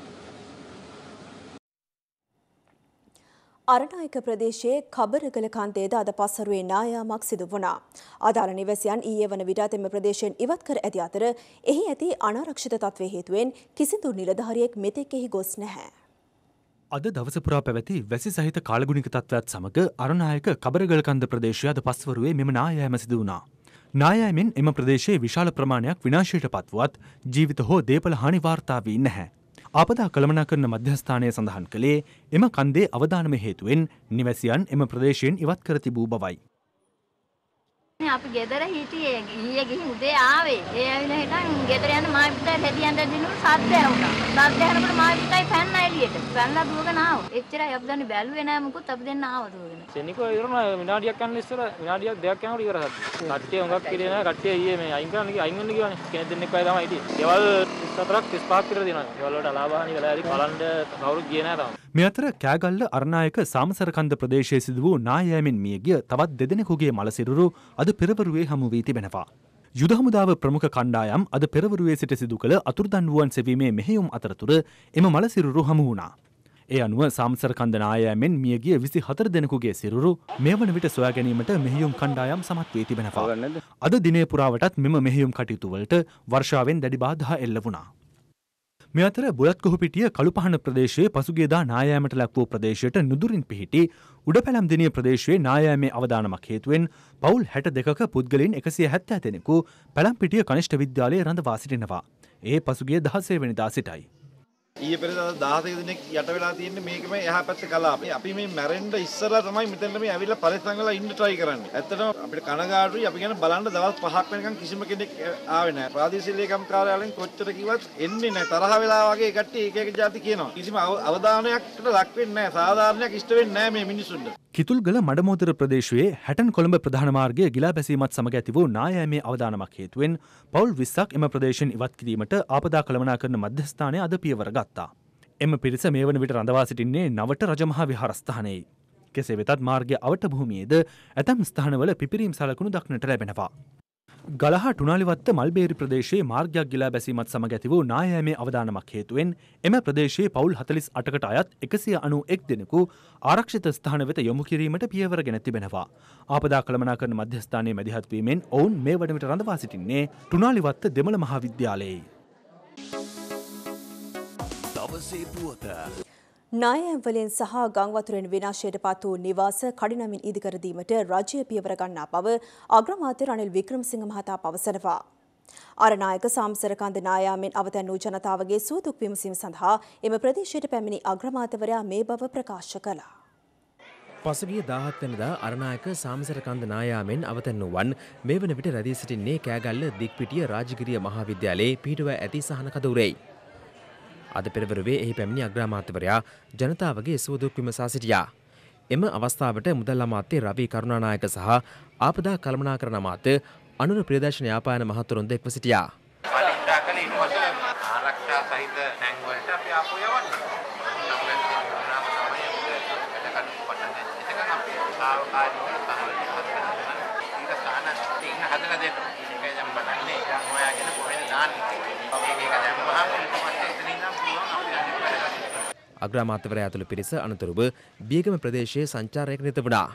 අරණායක ප්‍රදේශයේ කබරගල කන්දේද අද පස්වරුවේ නායාමක් සිදු වුණා. අදාළ නිවැසියන් ඊයේ වන විට එම ප්‍රදේශයෙන් ඉවත් කර ඇති අතර එහි ඇති අනාරක්ෂිත තත්ත්වයේ හේතුවෙන් කිසිදු නිලධාරියෙක් මෙතෙක් එහි ගොස් නැහැ. අද දවස පුරා පැවැති වැසි සහිත කාලගුණික තත්ත්වයත් සමග අරණායක කබරගල කන්ද ප්‍රදේශය අද පස්වරුවේ මෙම නායෑම සිදු වුණා. නායෑමෙන් එම ප්‍රදේශයේ විශාල ප්‍රමාණයක් විනාශයට පත්වුවත් ජීවිත හෝ දේපල හානි වාර්තා වී නැහැ. ආපදා කළමනාකරන මධ්‍යස්ථානය සඳහන් කළේ එම කන්දේ අවදානම හේතුවෙන් නිවැසියන් එම ප්‍රදේශයෙන් ඉවත් කර තිබූ බවයි. අපි ගෙදර හිටියේ ඊයේ ගිහින් උදේ ආවේ. ඒ ඇවිල්ලා හිටන් ගෙදර යන මායි පුතයි රෙදියන්ට දිනුන සද්ද ඇහුණා. සද්ද ඇහෙනකොට මායි පුතයි පැන්න එළියට. පැන්නලා දුවගෙන ආවා. එච්චරයි අපි දන්නේ බැලුවේ නෑ මොකුත් අපි දෙන්න ආවා දුවගෙන. සෙනිකෝ ඉවරන විනාඩියක් යන ඉස්සර විනාඩියක් දෙකක් යනකොට ඉවරයි. කට්ටිය හුඟක් කිරියේ නෑ. කට්ටිය ඊයේ මේ අයින් කරන්න අයින් වෙන්න කිව්වනේ. කෙනෙක් දෙන්නෙක් වගේ තමයි හිටියේ. ගෙවල් 34ක් 35ක් විතර දෙනවා. ගෙවල් වලට අලාභානි වෙලා හරි බලන්න කවුරුත් ගියේ නෑ තාම. මේ අතර කෑගල්ල අරණායක සාමසරකන්ද ප්‍රදේශයේ සිදු වූ නායෑමෙන් මිය ගිය තවත් දෙදෙනෙකුගේ මලසිරුරු අද පෙරවරුවේ හමු වී තිබෙනවා. යුද හමුදාව ප්‍රමුඛ කණ්ඩායම් අද පෙරවරුවේ සිට සිදු කළ අතුරුදන් වූවන් සෙවීමේ මෙහෙයුම් අතරතුර එම මලසිරුරු හමු වුණා. ඒ අනුව සාමසරකන්ද නායෑමෙන් මියගිය 24 දෙනෙකුගේ සිරුරු මේ වන විට සොයා ගැනීමට මෙහෙයුම් කණ්ඩායම් සමත් වී තිබෙනවා. අද දිනේ පුරාවටත් මෙම මෙහෙයුම් කටයුතු වලට වර්ෂාවෙන් දැඩි බාධා එල්ල වුණා. මේ අතර බුලත්කොහුපිටිය කළුපහන ප්‍රදේශයේ පසුගියදා නායෑමට ලක් වූ ප්‍රදේශයට නුදුරින් පිහිටි උඩපැලම්දිනිය ප්‍රදේශයේ නායෑමේ අවදානමක් හේතුවෙන් පවුල් 62ක පුද්ගලයන් 170 දෙනෙකු පැලම්පිටිය කනිෂ්ඨ විද්‍යාලයේ රඳවා සිටිනවා. ඒ පසුගිය 16 වෙනිදා සිටයි. ඊයේ පෙරේද 16 දිනක් යට වෙලා තියෙන්නේ මේකම එහා පැත්තේ කලාප. අපි මේ මැරෙන්න ඉස්සරලා තමයි මෙතනට මේ ඇවිල්ලා පරිස්සම් වෙලා ඉන්න try කරන්නේ. ඇත්තටම අපිට කනගාටුයි අපි ගැන බලන්න දවස් 5ක් වෙනකන් කිසිම කෙනෙක් ආවේ නැහැ. ප්‍රාදේශීය ලේකම් කාර්යාලයෙන් කොච්චර කිව්වත් එන්නේ නැහැ. තරහ වෙලා වගේ කට්ටිය එක එක જાති කියනවා. කිසිම අවධානයකට ලක් වෙන්නේ නැහැ. සාධාරණයක් ඉෂ්ට වෙන්නේ නැහැ මේ මිනිසුන්ට. කිතුල්ගල මඩමෝදර ප්‍රදේශයේ හැටන් කොළඹ ප්‍රධාන මාර්ගයේ ගිලා බැසීමත් සමග ඇති වූ නායෑමේ අවදානමක් හේතුවෙන් පවුල් 20ක් එම ප්‍රදේශයෙන් ඉවත් කිරීමට ආපදා කළමනාකරන මධ්‍යස්ථානය අද පියවර ගත්තා. එම පිරිස මේ වන විට රඳවා සිටින්නේ නවට රජමහා විහාරස්ථානයේ. කෙසේ වෙතත් මාර්ගයේ අවට භූමියේද ඇතැම් ස්ථානවල පිපිරීම් සලකුණු දක්නට ලැබෙනවා. ගලහා ටුනාලිවත්ත මල්බේරි ප්‍රදේශයේ මාර්ගයක් ගිලා බැසීමත් සමග ඇති වූ නායෑමේ අවදානමක් හේතුවෙන් එම ප්‍රදේශයේ පවුල් 48කට අයත් 191 දෙනෙකු ආරක්ෂිත ස්ථාන වෙත යොමු කිරීමට පියවර ගෙන තිබෙනවා. ආපදා කළමනාකරන මධ්‍යස්ථානයේ මැදිහත් වීමෙන් ඔවුන් මේ වන විට රඳවා සිටින්නේ ටුනාලිවත්ත දෙමළ මහා විද්‍යාලයේ. නායයන් වලින් සහ ගංවතුරෙන් විනාශයට පත් වූ නිවාස කඩිනමින් ඉදිකර දීමට රජය පියවර ගන්නා බව අග්‍රාමාත්‍ය රනිල් වික්‍රමසිංහ මහතා පවසනවා. අරනායක සාම්සරකන්ද නායාමෙන් අවතැන් වූ ජනතාවගේ සුවදුක් විමසීම සඳහා එම ප්‍රදේශයට පැමිණි අග්‍රාමාත්‍යවරයා මේ බව ප්‍රකාශ කළා. පසුගිය 17 වෙනිදා අරනායක සාමසරකන්ද නායාමෙන් අවතැන් වූවන් මේ වන විට රැඳී සිටින්නේ කෑගල්ල දික්පිටිය රාජගිරිය මහාවිද්‍යාලයේ පිහිටුවා ඇති සහන කඳවුරේ. අද පෙරවරුවේ එහි පැමිණි අග්‍රාමාත්‍යවරයා ජනතාවගේ සුවදුක් විමසා සිටියා. එම අවස්ථාවට මුදල් අමාත්‍ය රවි කරුණානායක සහ ආපදා කළමනාකරණ අමාත්‍ය අනුර ප්‍රියදර්ශන යාපාන මහතුරුන්ද එක්ව සිටියා. ආරක්ෂා සහිත ටැංක් වලට අපි ආපහු යවන්න. අග්‍රාමාත්‍යවරයා ඇතුළු පිරිස අනතුරුව බියගම ප්‍රදේශයේ සංචාරයක නිරත වුණා.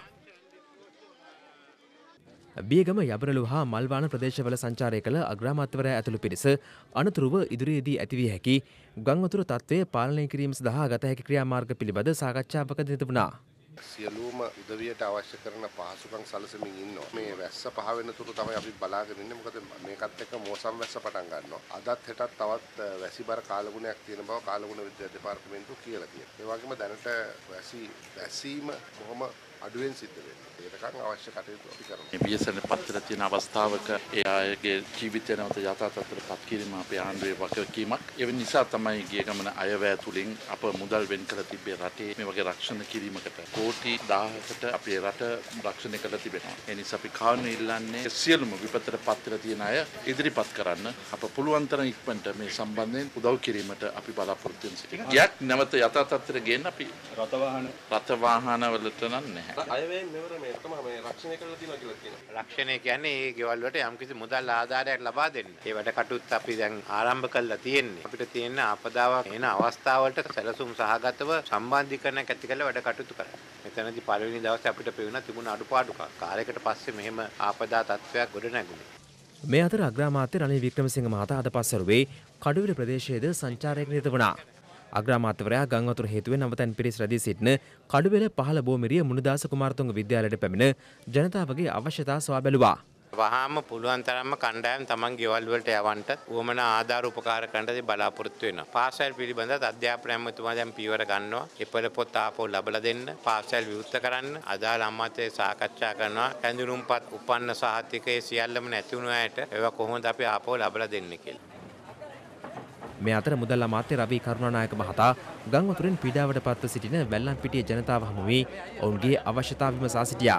බියගම යබරලු හා මල්වාන ප්‍රදේශවල සංචාරය කළ අග්‍රාමාත්‍යවරයා ඇතුළු පිරිස අනතුරුව ඉදිරියේදී ඇතිවිය හැකි ගංවතුර තත්ත්වය පාලනය කිරීම සඳහා ගත හැකි ක්‍රියාමාර්ග පිළිබඳ සාකච්ඡාවක නිරත වුණා. සියලුම උදවියට අවශ්‍ය කරන පහසුකම් සැලසෙමින් ඉන්නවා. මේ වැස්ස පහ වෙනතුරු තමයි අපි බලාගෙන ඉන්නේ. මොකද මේකත් එක්ක මෝසම් වැස්ස පටන් ගන්නවා. අදත් හෙටත් තවත් වැසිබර කාලගුණයක් තියෙන බව කාලගුණ විද්‍යා දෙපාර්තමේන්තුව කියලා තියෙනවා. ඒ වගේම දැනට වැසීම බොහොම අඩුවෙන් සිද්ධ වෙනවා. ඒකකන් අවශ්‍ය කටයුතු අපි කරනවා. මේ බියසන පත්‍ර තියෙන අවස්ථාවක ඒ අයගේ ජීවිතය නැවත යථා තත්ත්වයට පත් කිරීම අපේ ආණ්ඩුවේ වගකීමක්. ඒ නිසා තමයි ගිය ගමන අයවැය තුලින් අප මුදල් වෙන් කර තිබේ රටේ මේ වගේ රක්ෂණ කිරීමකට කෝටි 1000කට අපේ රට රක්ෂණය කරලා තිබෙනවා. ඒ නිසා අපි කාවන ඉල්ලන්නේ සියලුම විපතට පත්‍ර තියෙන අය ඉදිරිපත් කරන්න අප පුළුවන් තරම් ඉක්මනට මේ සම්බන්ධයෙන් උදව් කිරීමට අපි බලාපොරොත්තු වෙන සිටිනවා. ගියක් නැවත යථා තත්ත්වයට ගේන්න අපි රථ වාහන වලට නැහැ. අයවැයෙන් මෙවර මේ තමයි මේ රක්ෂණය කරලා තියෙනවා කියලා කියනවා. රක්ෂණය කියන්නේ මේ ගෙවල් වලට යම්කිසි මුදල් ආධාරයක් ලබා දෙන්න. ඒ වැඩ කටයුත්ත අපි දැන් ආරම්භ කරලා තියෙන්නේ. අපිට තියෙන ආපදාවක් එන අවස්ථාවලට සැලසුම් සහගතව සම්බන්ධීකරණයක් ඇති කරලා වැඩ කටයුතු කරන්න. මෙතනදී පළවෙනි දවසේ අපිට පෙවුණා තිබුණ අඩුපාඩුකම්. කාලයකට පස්සේ මෙහෙම ආපදා තත්ත්වයක් ගොඩ නැගුණේ. මේ අතර අග්‍රාමාත්‍ය රනිල් වික්‍රමසිංහ මහතා අද පස්වරුවේ කඩුවිල ප්‍රදේශයේද සංචාරයක නිරත වුණා. අග්‍රාමාත්‍යවරයා ගංවතුර හේතුවෙන් අවතැන් පිරිස් රැඳී සිටින කඩුවෙල පහළ බෝමිරිය මුනිදාස කුමාරතුංග විද්‍යාලයට පැමිණ ජනතාවගේ අවශ්‍යතා සොයා බැලුවා. වහාම පුළුවන් තරම්ම කණ්ඩායම් තමන් ගෙවල් වලට යවන්නත් උවමනා ආධාර උපකාර කරන්නද බලාපොරොත්තු වෙනවා. පාසල් පිළිබඳව අධ්‍යාපන ඇමතුමා දැන් පියවර ගන්නවා. එපළ පොත් ආපහු ලබලා දෙන්න, පාසල් විවෘත කරන්න, අදාළ අමාත්‍ය සාකච්ඡා කරනවා. ඇඳුම්පත් උපන්න සහතිකයේ සියල්ලම නැති වුණ අයට ඒවා කොහොමද අපි ආපහු ලබලා දෙන්නේ කියලා. මේ අතර මුදල් අමාත්‍ය රවි කරුණානායක මහතා ගංවතුරෙන් පීඩාවට පත්ව සිටින වැල්ලන්පිටිය ජනතාව හමු වී ඔවුන්ගේ අවශ්‍යතා විමසා සිටියා.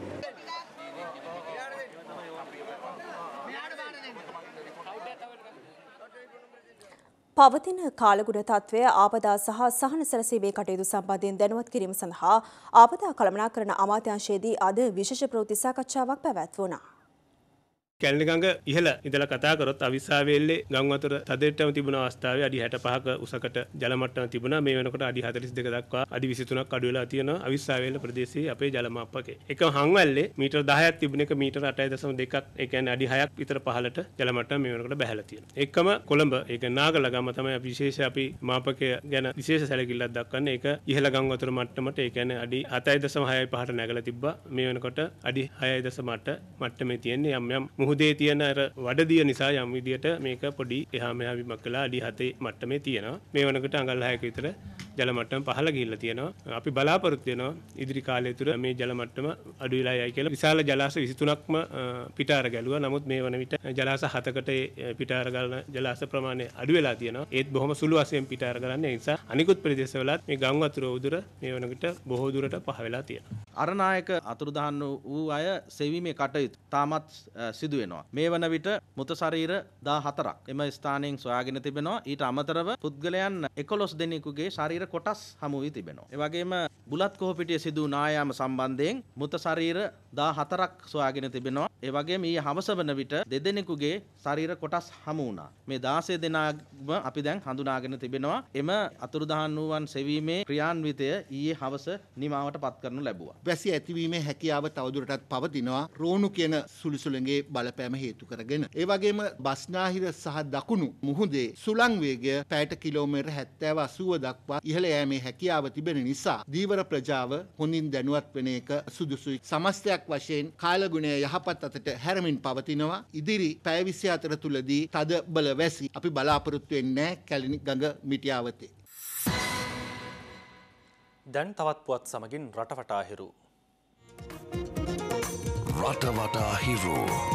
පවතින කාලගුණ තත්ත්වය ආපදා සහ සහන සැලසීමේ කටයුතු සම්බන්ධයෙන් දැනුවත් කිරීම සඳහා ආපදා කළමනාකරණ අමාත්‍යාංශයේදී අද විශේෂ ප්‍රවෘත්ති සාකච්ඡාවක් පැවැත්වුණා. කැලණි ගඟ ඉහළ ඉඳලා කතා කරොත් අවිස්සාවේල්ලේ ගංවතුර තදෙට්ටම තිබුණ අවස්ථාවේ අඩි 65ක උසකට ජල මට්ටම තිබුණා. මේ වෙනකොට අඩි 42 දක්වා අඩි 23ක් අඩු වෙලා තියෙනවා අවිස්සාවේල්ල ප්‍රදේශයේ අපේ ජල මාපකේ. එක හංවැල්ලේ මීටර 10ක් තිබුණ එක මීටර 8.2ක් ඒ කියන්නේ අඩි 6ක් විතර පහළට ජල මට්ටම මේ වෙනකොට බැහැලා තියෙනවා. එකම කොළඹ ඒක නාගලගම තමයි විශේෂ අපි මාපකය ගැන විශේෂ සැලකිල්ලක් දක්වන්නේ. ඒක ඉහළ ගංවතුර මට්ටමට ඒ කියන්නේ අඩි 7.6යි පහට නැගලා තිබ්බා. මේ වෙනකොට අඩි 6.8 මට්ටමේ තියෙන්නේ යම් යම් මුහුදේ තියෙන අර වඩදිය නිසා යම් විදියට මේක පොඩි එහා මෙහා වීමක් කළා අඩි 7 මට්ටමේ තියෙනවා. මේ වෙනකොට අඟල් 6ක විතර ජල මට්ටම පහළ ගිහිල්ලා තියෙනවා. අපි බලාපොරොත්තු වෙනවා ඉදිරි කාලය තුර මේ ජල මට්ටම අඩු වෙලා යයි කියලා. විශාල ජලාශ 23ක්ම පිටාර ගැලුවා. නමුත් මේ වන විට ජලාශ 7කට පිටාර ගලන ජලාශ ප්‍රමාණය අඩු වෙලා තියෙනවා. ඒත් බොහොම සුළු වශයෙන් පිටාර ගලන්නේ. ඒ නිසා අනිකුත් ප්‍රදේශවලත් මේ ගම් වතුර උදුර මේ වන විට බොහෝ දුරට පහ වෙලා තියෙනවා. අරනායක අතුරුදහන් වූ අය සෙවීමේ කටයුතු තාමත් සිදු වෙනවා. මේ වන විට මృత ශරීර 14ක් එම ස්ථානයෙන් සොයාගෙන තිබෙනවා. ඊට අමතරව පුද්ගලයන් 11 දෙනෙකුගේ ශරීර කොටස් හමු වී තිබෙනවා. ඒ වගේම බුලත් කොහොපිටිය සිදු නායාම සම්බන්ධයෙන් මృత ශරීර 14ක් සොයාගෙන තිබෙනවා. ඒ වගේම ඊයේ හවස වන විට දෙදෙනෙකුගේ ශරීර කොටස් හමු වුණා. මේ 16 දෙනාම අපි දැන් හඳුනාගෙන තිබෙනවා. එම අතුරුදහන් වූවන් සෙවීමේ ක්‍රියාන්විතය ඊයේ හවස නිමාවට පත් කරනු ලැබුවා. වැසි ඇතිවීමේ හැකියාව තවදුරටත් පවතිනවා. රෝණු කියන සුළුසුළුගේ බලපෑම හේතු කරගෙන. ඒ වගේම බස්නාහිර සහ දකුණු මුහුදේ සුළං වේගය පැයට කිලෝමීටර් 70-80 දක්වා ඉහළ යෑමේ හැකියාව තිබෙන නිසා දීවර ප්‍රජාව හොඳින් දැනුවත් වෙන එක සුදුසුයි. සමස්තයක් වශයෙන් කාලගුණය යහපත් අතට හැරමින් පවතිනවා. ඉදිරි පැය 24 තුලදී තද බල වැසි අපි බලාපොරොත්තු වෙන්නේ කැලණි ගඟ මිටියාවතේ. දැන් තවත් පුවත් සමගින් රටවටා හිරු. රටවටා හිරු.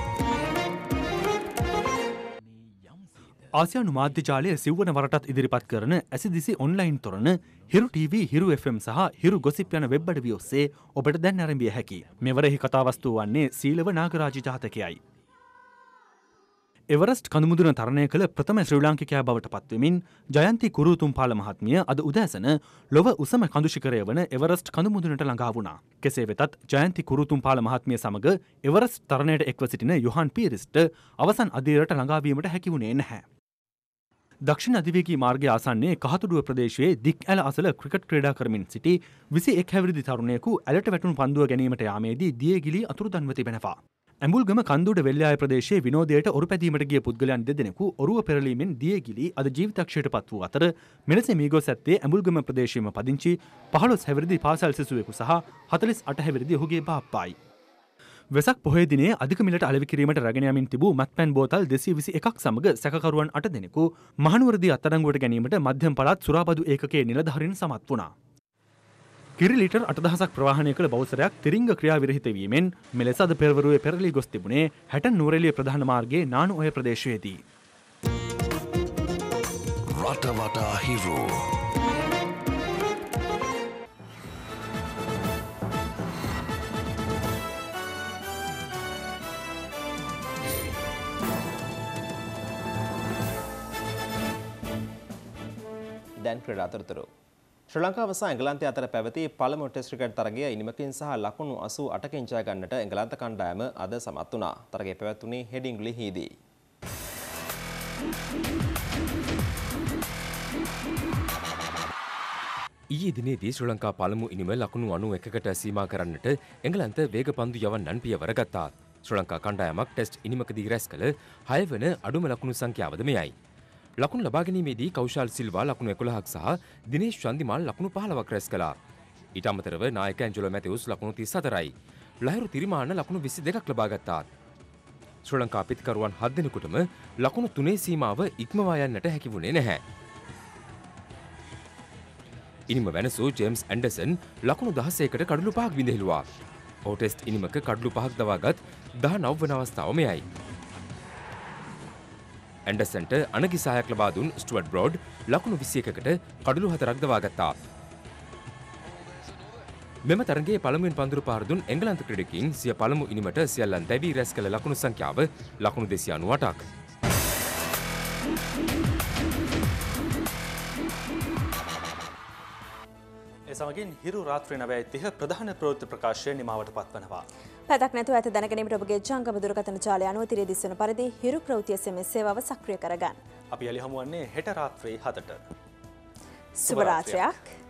ආසියානු මාධ්‍ය ජාලය සිව්වන වරටත් ඉදිරිපත් කරන ඇසිදිසි ඔන්ලයින් තොරණ හිරු TV, හිරු FM සහ හිරු ගොසිප් යන වෙබ් අඩවි ඔස්සේ ඔබට දැන් ආරම්භය හැකි. මෙවරෙහි කතාවස්තුව වන්නේ සීලව නාගරාජ ජාතකයයි. එවරස්ට් කඳුමුදුන තරණය කළ ප්‍රථම ශ්‍රී ලාංකිකයා බවට පත්වෙමින් ජයන්ති කුරුතුම්පාල මහත්මිය අද උදෑසන ලොව උසම කඳු ශිඛරය වන එවරස්ට් කඳුමුදුනට ළඟා වුණා. කෙසේ වෙතත් ජයන්ති කුරුතුම්පාල මහත්මිය සමග එවරස්ට් තරණයට එක්ව සිටින යොහන් පීරිස්ට අවසන් අදියරට ළඟා වීමට හැකි වුණේ නැහැ. දක්ෂිණ අධිවේගී මාර්ගය ආසන්නයේ කහතුඩුව ප්‍රදේශයේ දික් ඇල අසල ක්‍රිකට් ක්‍රීඩා කරමින් සිටි 21 හැවිරිදි තරුණයෙකු ඇලට වැටුණු පන්දුව ගැනීමට යාමේදී දියගිලී අතුරුදන්ව තිබෙනවා. ඇඹුල්ගම කන්දුඩ වෙල්යාය ප්‍රදේශයේ විනෝදයට ඔරු පැදීමට ගිය පුද්ගලයන් දෙදෙනෙකු ඔරුව පෙරලීමෙන් දියගිලී අද ජීවිතක්ෂයට පත් වූ අතර මෙලෙස මිගොස් ඇත්තේ ඇඹුල්ගම ප්‍රදේශයේම පදිංචි 15 හැවිරිදි පාසල් සිසුවෙකු සහ 48 හැවිරිදි ඔහුගේ බාප්පායි. වෙසක් පොහොය දිනේ අධික මිලට අලෙවි කිරීමට රැගෙන යමින් තිබූ මත්පැන් බෝතල් 221ක් සමග සැකකරුවන් 8 දෙනෙකු මහනුවරදී අත්අඩංගුවට ගැනීමට මධ්‍යම පළාත් සුරාබදු ඒකකයේ නිලධාරීන් සමත් වුණා. කිරි ලීටර් 8000ක් ප්‍රවාහනය කළ බවුසරයක් තිරිංග ක්‍රියා විරහිත වීමෙන් මෙලෙස අද පෙරවරුවේ පෙරළී ගොස් තිබුණේ හැටන් නුවරඑළිය ප්‍රධාන මාර්ගයේ නානු ඔය ප්‍රදේශයේදී. රටවටා හිරු. දැන් ක්‍රීඩා තොරතුරු. ශ්‍රී ලංකාව සහ එංගලන්තය අතර පැවති පළමු ටෙස්ට් ක්‍රිකට් තරගය ඉනිමකින් සහ ලකුණු 88කින් ජය ගන්නට එංගලන්ත කණ්ඩායම අද සමත් වුණා. තරගය පැවැත්වුණේ හෙඩින්ග්ලිහිදී. ඊයේ දිනේදී ශ්‍රී ලංකා පළමු ඉනිම ලකුණු 91කට සීමා කරන්නට එංගලන්ත වේග පන්දු යවන්නන් පියවර ගත්තා. ශ්‍රී ලංකා කණ්ඩායමක් ටෙස්ට් ඉනිමකදී රැස් කළ 6 වන අඩුම ලකුණු සංඛ්‍යාවද මෙයයි. ලකුණු ලබා ගැනීමේදී කෞශල් සිල්වා ලකුණු 11ක් සහ දිනේෂ් චන්දිමාල් ලකුණු 15ක් රැස් කළා. ඊට අමතරව නායක ඇන්ජලෝ මැතිවුස් ලකුණු 34යි. ලහිරු තිරිමාන ලකුණු 22ක් ලබා ගත්තා. ශ්‍රී ලංකා පිතිකරුවන් 7 දෙනෙකුටම ලකුණු 3 සීමාව ඉක්මවා යන්නට හැකි වුණේ නැහැ. ඉනිම වෙනසු ජේම්ස් ඇන්ඩර්සන් ලකුණු 16කට කඩලු 5ක් විඳහෙළුවා. ඔහු ටෙස්ට් ඉනිමක කඩලු 5ක් දවාගත් 19 වන අවස්ථාව මෙයයි. ඇන්ඩර්සන්ට අනගිසායක් ලබා දුන් ස්ටුවර්ට් බ්‍රෝඩ් ලකුණු 21කට කඩලු 4ක් දවාගත්තා. මෙම තරගයේ පළමුවෙන් පන්දුරු පාර දුන් එංගලන්ත ක්‍රීඩකයින් සිය පළමු ඉනිමට සියල්ලන් දැවී රැස් කළ ලකුණු සංඛ්‍යාව ලකුණු 298ක්. ඒ සමගින් හිරු රාත්‍රී 9:30 ප්‍රධාන ප්‍රවෘත්ති ප්‍රකාශය නිමාවට පත්වනවා. පැතක් නැතුව ඇත දැනගැනීමට ඔබගේ ජංගම දුරකථන ජාලය අනුව තිරේ දිස්වන පරිදි හිරු ප්‍රවෘත්ති SMS සේවාව සක්‍රිය කරගන්න. අපි යලි හමු වන්නේ හෙට රාත්‍රී 7ට. සුබ රාත්‍රියක්.